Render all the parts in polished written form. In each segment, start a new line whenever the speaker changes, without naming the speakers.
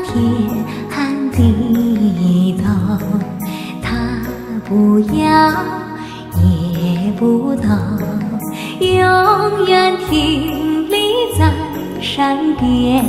天寒地冻，他不要也不懂，永远挺立在山边。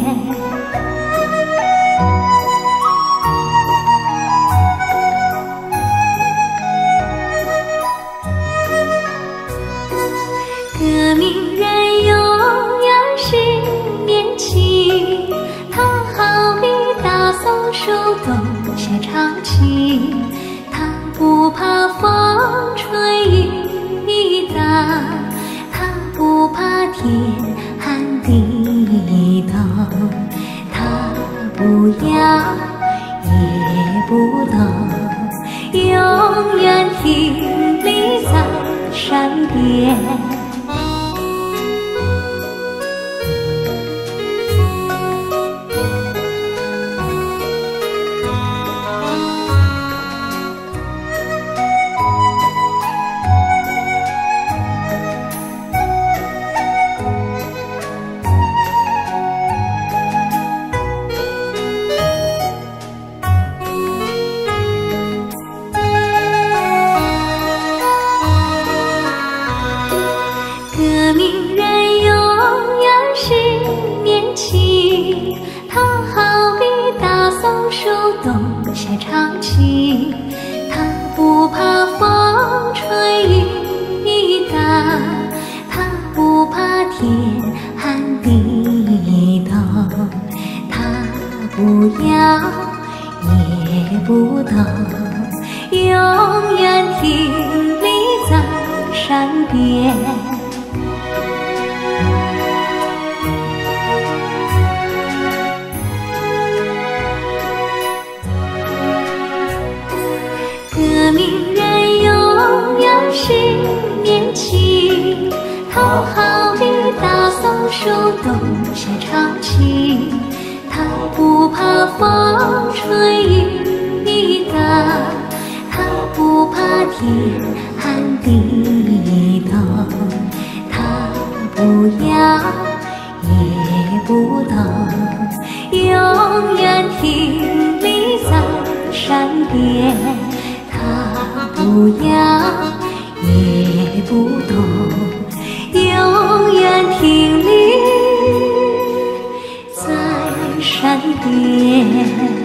革命人永远是年轻，他好比大松树冬夏常青，他不怕风吹雨打，他不怕天寒地冻，他不要也不懂，永远挺立在山边。革命人永远是年轻，他好比大松树冬夏常青，他不怕风吹雨打，他不怕天寒地冻，他不要也不懂，永远挺立在山边。革命人永远是年轻，他好比大松树冬夏常青，他不怕风吹雨打，他不怕天寒地冻，他不要也不懂，永远挺立在山边。他不要也不懂，永远挺立在山边。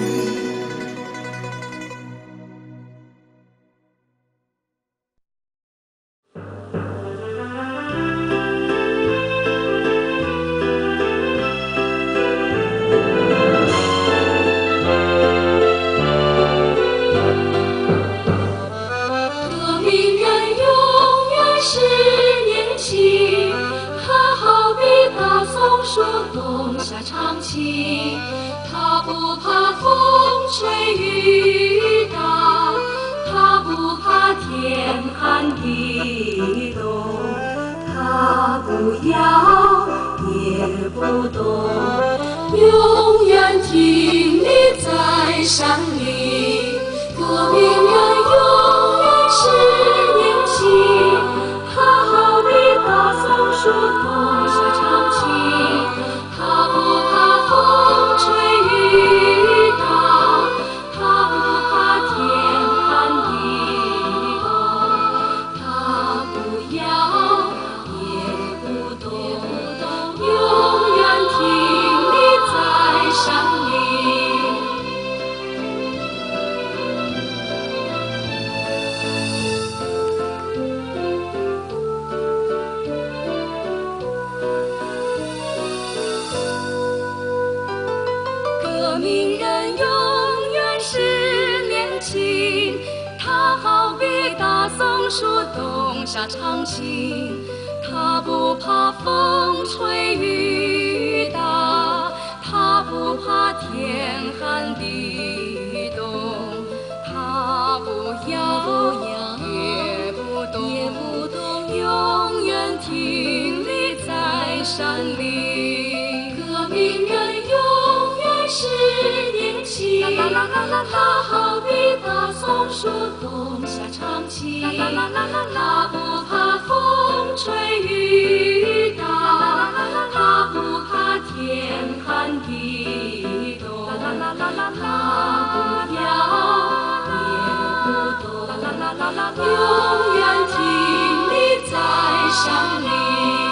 冬夏常青，他不怕风吹雨打，他不怕天寒地冻，他不要也不懂，永远挺立在山里。革命人永远是年轻，他好比大松树冬夏常青。他不怕风吹雨打，他不怕天寒地冻，他不要也不懂，永远挺立在山里。革命人永远是年轻，他好比大松树冬夏常青，他不怕风吹雨打，他不怕天寒地冻，他不要也不懂，永远挺立在山里。革命人永远是年轻，他好比大松树冬夏常青，他不怕风吹雨打，他不怕天寒地冻。 它不摇也不动，永远挺立在山里。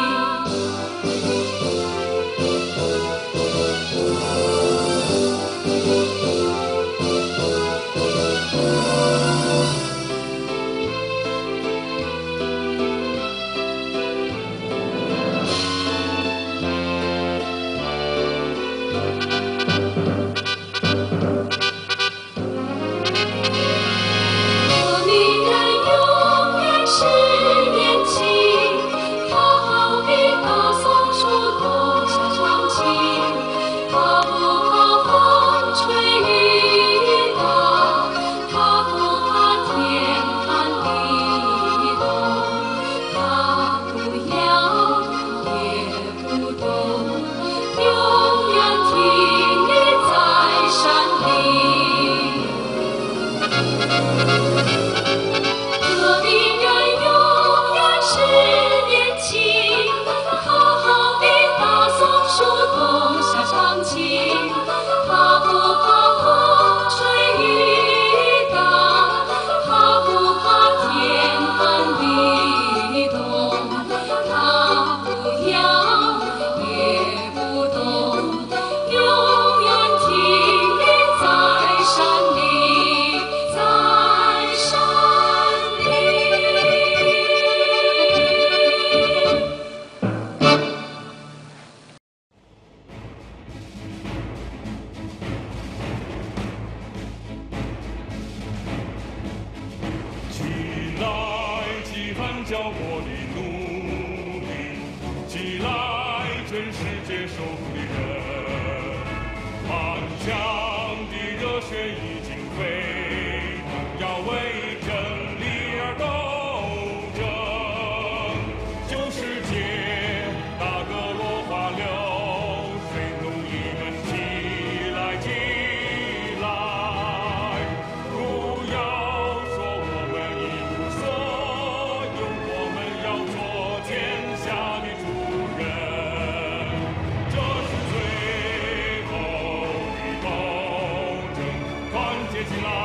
叫我的奴隶，起来，全世界受苦的人，顽强的热血已经沸腾，要为真理而斗争。旧世界那个落花流水，奴隶们起来，起来，不要说我们一无所有，我们要做天下的主人。这是最后的斗争，团结起来。